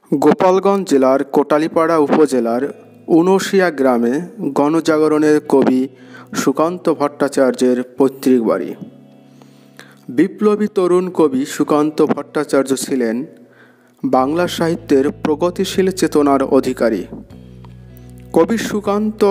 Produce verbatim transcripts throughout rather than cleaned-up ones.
গোপালগঞ্জ জেলার কোটালীপাড়া উপজেলার উনশিয়া গ্রামে গণজাগরণের কবি সুকান্ত ভট্টাচার্যের পৈতৃক বাড়ি। বিপ্লবী তরুণ কবি সুকান্ত ভট্টাচার্য ছিলেন বাংলা সাহিত্যের প্রগতিশীল চেতনার অধিকারী। কবি সুকান্ত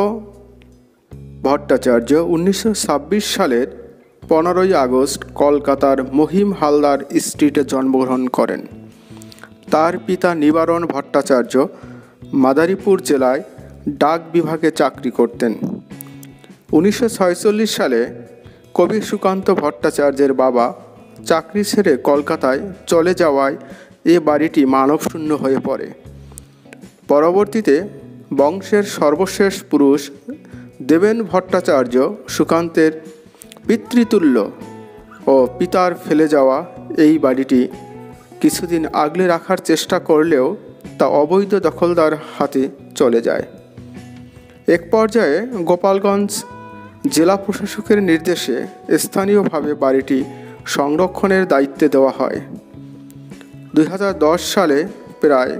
ভট্টাচার্য উনিশশো ছাব্বিশ সালের পনেরোই আগস্ট কলকাতার মহিম হালদার স্ট্রিটে জন্মগ্রহণ করেন। তার পিতা নিবারণ ভট্টাচার্য মাদারীপুর জেলায় ডাক বিভাগে চাকরি করতেন। উনিশশো ছয়চল্লিশ সালে কবি সুকান্ত ভট্টাচার্যের বাবা চাকরি ছেড়ে কলকাতায় চলে যাওয়ায় এ বাড়িটি মানবশূন্য হয়ে পড়ে। পরবর্তীতে বংশের সর্বশেষ পুরুষ দেবেন ভট্টাচার্য সুকান্তের পিতৃতুল্য ও পিতার ফেলে যাওয়া এই বাড়িটি কিছুদিন আগলে রাখার চেষ্টা করলেও তা অবৈধ দখলদার হাতে চলে যায়। এক পর্যায়ে গোপালগঞ্জ জেলা প্রশাসকের নির্দেশে স্থানীয়ভাবে বাড়িটি সংরক্ষণের দায়িত্বে দেওয়া হয়। দুই হাজার দশ সালে প্রায়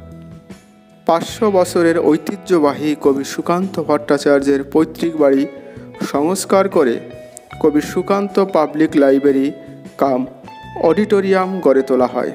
পাঁচশো বছরের ঐতিহ্যবাহী কবি সুকান্ত ভট্টাচার্যের পৈতৃক বাড়ি সংস্কার করে কবি Sukanta public library cum auditorium গড়ে তোলা হয়।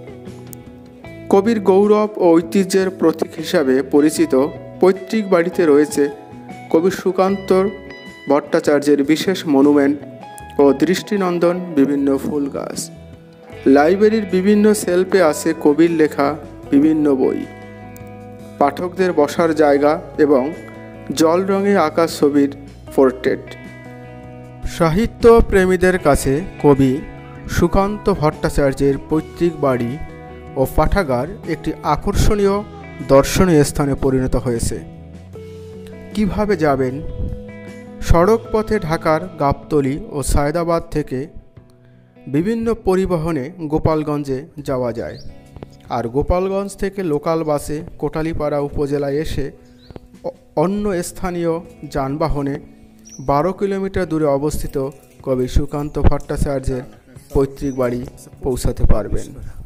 কবির গৌরব ও ঐতিহ্যের প্রতীক হিসাবে পরিচিত পৈতৃক বাড়িতে রয়েছে কবি সুকান্ত ভট্টাচার্যের বিশেষ মনুমেন্ট ও দৃষ্টিনন্দন বিভিন্ন ফুল গাছ। লাইব্রেরির বিভিন্ন সেলফে আছে কবির লেখা বিভিন্ন বই, পাঠকদের বসার জায়গা এবং জল রঙে আঁকা ছবির পোর্ট্রেট। সাহিত্য প্রেমীদের কাছে কবি সুকান্ত ভট্টাচার্যের পৈতৃক বাড়ি ও পাঠাগার একটি আকর্ষণীয় দর্শনীয় স্থানে পরিণত হয়েছে। কিভাবে যাবেন? সড়ক পথে ঢাকার গাবতলী ও সায়দাবাদ থেকে বিভিন্ন পরিবহনে গোপালগঞ্জে যাওয়া যায়, আর গোপালগঞ্জ থেকে লোকাল বাসে কোটালীপাড়া উপজেলায় এসে অন্য স্থানীয় যানবাহনে বারো কিলোমিটার দূরে অবস্থিত কবি সুকান্ত ভট্টাচার্যের পৈতৃক বাড়ি পৌঁছাতে পারবেন।